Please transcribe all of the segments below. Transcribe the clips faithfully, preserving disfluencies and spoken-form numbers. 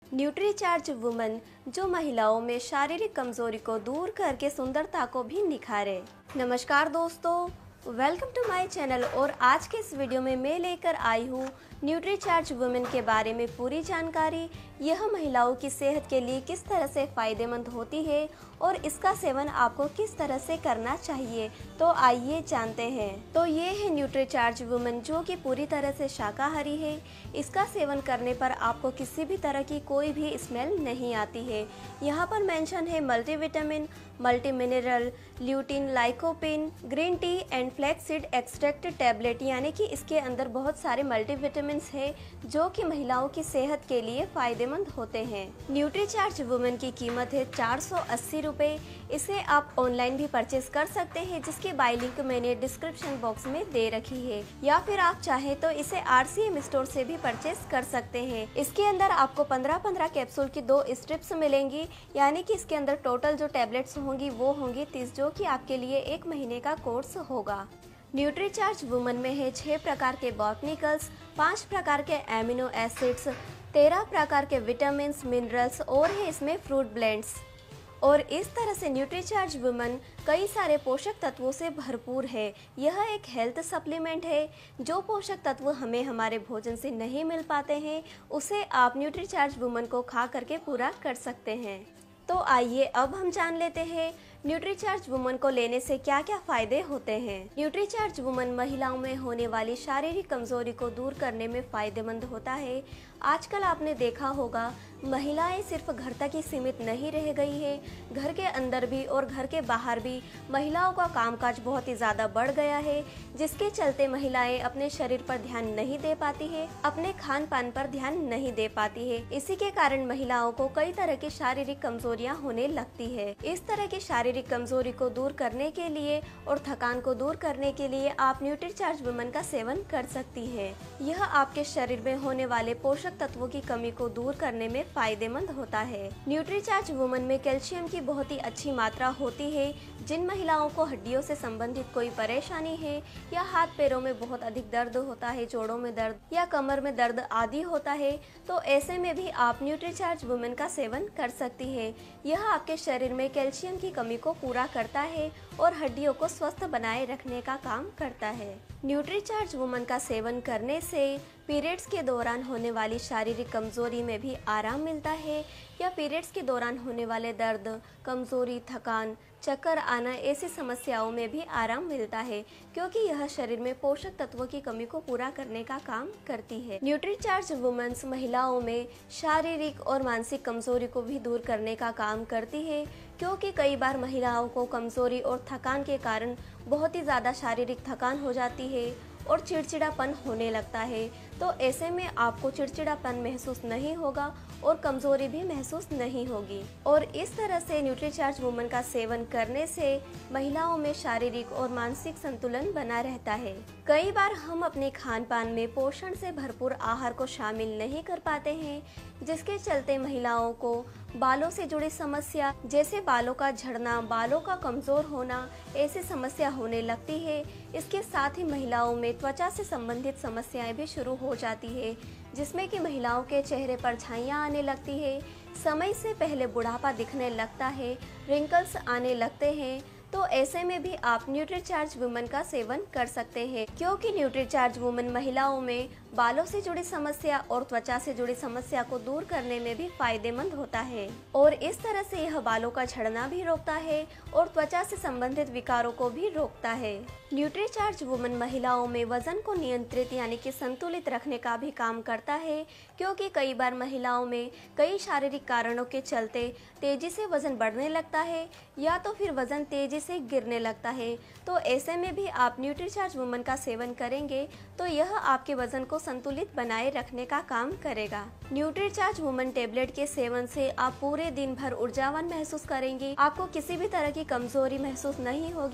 Nutricharge woman जो महिलाओं में शारीरिक कमजोरी को दूर करके सुंदरता को भी निखारे। नमस्कार दोस्तों, वेलकम टू माय चैनल। और आज के इस वीडियो में मैं लेकर आई हूँ न्यूट्रीचार्ज वुमेन के बारे में पूरी जानकारी। यह महिलाओं की सेहत के लिए किस तरह से फायदेमंद होती है और इसका सेवन आपको किस तरह से करना चाहिए, तो आइए जानते हैं। तो ये है न्यूट्रीचार्ज वुमेन जो कि पूरी तरह से शाकाहारी है। इसका सेवन करने पर आपको किसी भी तरह की कोई भी स्मेल नहीं आती है। यहाँ पर मेंशन है multivitamin, multi mineral, lutein, lycopene, green tea and flaxseed extract tablet, यानी कि इसके अंदर बहुत सारे मल्टीविटामिन है जो कि महिलाओं की सेहत के लिए फायदेमंद होते हैं। न्यूट्रीचार्ज वुमेन की कीमत है चार सौ अस्सी रुपए। इसे आप ऑनलाइन भी परचेज कर सकते हैं, जिसकी बाय लिंक मैंने डिस्क्रिप्शन बॉक्स में दे रखी है, या फिर आप चाहे तो इसे आरसीएम स्टोर से भी परचेज कर सकते हैं। इसके अंदर आपको पंद्रह पंद्रह कैप्सूल की दो स्ट्रिप्स मिलेंगी, यानी कि इसके अंदर टोटल जो टैबलेट्स होंगी वो होंगी तीस, जो कि आपके लिए एक महीने का कोर्स होगा। न्यूट्रीचार्ज वुमन में है छह प्रकार के बॉटनिकल्स, पाँच प्रकार के एमिनो एसिड्स, तेरह प्रकार के विटामिन, मिनरल्स और है इसमें फ्रूट ब्लेंड्स। और इस तरह से न्यूट्रीचार्ज वुमन कई सारे पोषक तत्वों से भरपूर है। यह एक हेल्थ सप्लीमेंट है। जो पोषक तत्व हमें हमारे भोजन से नहीं मिल पाते हैं, उसे आप न्यूट्रीचार्ज वुमन को खा करके पूरा कर सकते हैं। तो आइए अब हम जान लेते हैं न्यूट्रीचार्ज वुमन को लेने से क्या क्या फायदे होते हैं। न्यूट्रीचार्ज वुमन महिलाओं में होने वाली शारीरिक कमजोरी को दूर करने में फायदेमंद होता है। आजकल आपने देखा होगा महिलाएं सिर्फ घर तक ही सीमित नहीं रह गई है, घर के अंदर भी और घर के बाहर भी महिलाओं का कामकाज बहुत ही ज़्यादा बढ़ गया है, जिसके चलते महिलाएं अपने शरीर पर ध्यान नहीं दे पाती है, अपने खान पान पर ध्यान नहीं दे पाती है। इसी के कारण महिलाओं को कई तरह की शारीरिक कमजोरियां होने लगती है। इस तरह की शारीरिक कमजोरी को दूर करने के लिए और थकान को दूर करने के लिए आप न्यूट्रीचार्ज वुमन का सेवन कर सकती है। यह आपके शरीर में होने वाले पोषक तत्वों की कमी को दूर करने में फायदेमंद होता है। न्यूट्रीचार्ज वुमन में कैल्शियम की बहुत ही अच्छी मात्रा होती है। जिन महिलाओं को हड्डियों से संबंधित कोई परेशानी है, या हाथ पैरों में बहुत अधिक दर्द होता है, जोड़ों में दर्द या कमर में दर्द आदि होता है, तो ऐसे में भी आप न्यूट्रीचार्ज वुमन का सेवन कर सकती है। यह आपके शरीर में कैल्शियम की कमी को पूरा करता है और हड्डियों को स्वस्थ बनाए रखने का काम करता है। न्यूट्रीचार्ज वुमन का सेवन करने से पीरियड्स के दौरान होने वाली शारीरिक कमजोरी में भी आराम मिलता है, या पीरियड्स के दौरान होने वाले दर्द, कमजोरी, थकान, चक्कर आना ऐसी समस्याओं में भी आराम मिलता है, क्योंकि यह शरीर में पोषक तत्वों की कमी को पूरा करने का काम करती है। न्यूट्रीचार्ज वुमेन्स महिलाओं में शारीरिक और मानसिक कमजोरी को भी दूर करने का काम करती है, क्योंकि कई बार महिलाओं को कमजोरी और थकान के कारण बहुत ही ज़्यादा शारीरिक थकान हो जाती है और चिड़चिड़ापन होने लगता है। तो ऐसे में आपको चिड़चिड़ापन महसूस नहीं होगा और कमजोरी भी महसूस नहीं होगी। और इस तरह से न्यूट्रीचार्ज वुमन का सेवन करने से महिलाओं में शारीरिक और मानसिक संतुलन बना रहता है। कई बार हम अपने खान पान में पोषण से भरपूर आहार को शामिल नहीं कर पाते हैं, जिसके चलते महिलाओं को बालों से जुड़ी समस्या जैसे बालों का झड़ना, बालों का कमजोर होना ऐसी समस्या होने लगती है। इसके साथ ही महिलाओं में त्वचा से संबंधित समस्याएं भी शुरू हो जाती है, जिसमें कि महिलाओं के चेहरे पर झाइयाँ आने लगती है, समय से पहले बुढ़ापा दिखने लगता है, रिंकल्स आने लगते हैं। तो ऐसे में भी आप न्यूट्रीचार्ज वुमन का सेवन कर सकते हैं, क्योंकि न्यूट्रीचार्ज वुमन महिलाओं में बालों से जुड़ी समस्या और त्वचा से जुड़ी समस्या को दूर करने में भी फायदेमंद होता है। और इस तरह से यह बालों का झड़ना भी रोकता है और त्वचा से संबंधित विकारों को भी रोकता है। न्यूट्रीचार्ज वुमन महिलाओं में वजन को नियंत्रित यानी कि संतुलित रखने का भी काम करता है, क्योंकि कई बार महिलाओं में कई शारीरिक कारणों के चलते तेजी से वजन बढ़ने लगता है, या तो फिर वजन तेजी से गिरने लगता है। तो ऐसे में भी आप न्यूट्रीचार्ज वुमन का सेवन करेंगे तो यह आपके वजन को संतुलित बनाए रखने का काम करेगा। न्यूट्रीचार्ज वुमन टेबलेट के सेवन से आप पूरे दिन भर ऊर्जावान महसूस करेंगे। आपको किसी भी तरह की कमजोरी महसूस नहीं होगी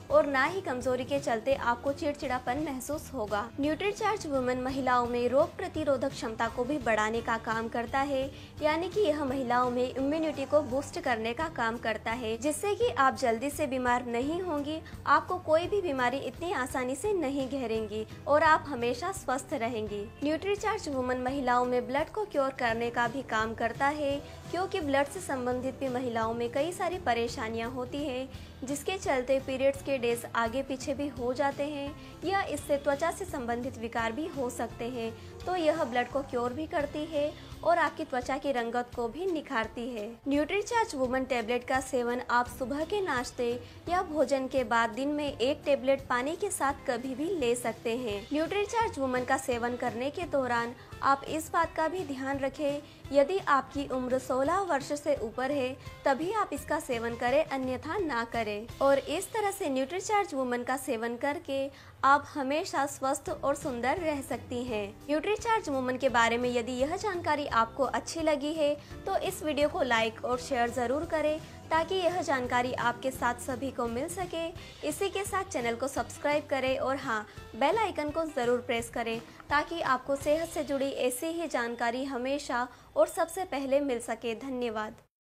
और ना ही कमजोरी के चलते आपको चिड़चिड़ापन महसूस होगा। न्यूट्रीचार्ज वुमन महिलाओं में रोग प्रतिरोधक क्षमता को भी बढ़ाने का काम करता है, यानी कि यह महिलाओं में इम्यूनिटी को बूस्ट करने का काम करता है, जिससे कि आप जल्दी से बीमार नहीं होंगी, आपको कोई भी बीमारी इतनी आसानी से नहीं घेरेंगी और आप हमेशा स्वस्थ रहेंगी। न्यूट्रीचार्ज वुमन महिलाओं में ब्लड को क्योर करने का भी काम करता है, क्योंकि ब्लड से संबंधित भी महिलाओं में कई सारी परेशानियां होती है, जिसके चलते पीरियड्स के डेज आगे पीछे भी हो जाते हैं या इससे त्वचा से संबंधित विकार भी हो सकते हैं। तो यह ब्लड को क्योर भी करती है और आपकी त्वचा की रंगत को भी निखारती है। न्यूट्रीचार्ज वुमन टेबलेट का सेवन आप सुबह के नाश्ते या भोजन के बाद दिन में एक टेबलेट पानी के साथ कभी भी ले सकते हैं। न्यूट्रीचार्ज वुमन का सेवन करने के दौरान आप इस बात का भी ध्यान रखें, यदि आपकी उम्र सोलह वर्ष से ऊपर है तभी आप इसका सेवन करें, अन्यथा ना करें। और इस तरह से न्यूट्रीचार्ज वुमन का सेवन करके आप हमेशा स्वस्थ और सुंदर रह सकती हैं। न्यूट्रीचार्ज वुमन के बारे में यदि यह जानकारी आपको अच्छी लगी है तो इस वीडियो को लाइक और शेयर जरूर करें, ताकि यह जानकारी आपके साथ सभी को मिल सके। इसी के साथ चैनल को सब्सक्राइब करें और हाँ, बेल आइकन को ज़रूर प्रेस करें, ताकि आपको सेहत से जुड़ी ऐसी ही जानकारी हमेशा और सबसे पहले मिल सके। धन्यवाद।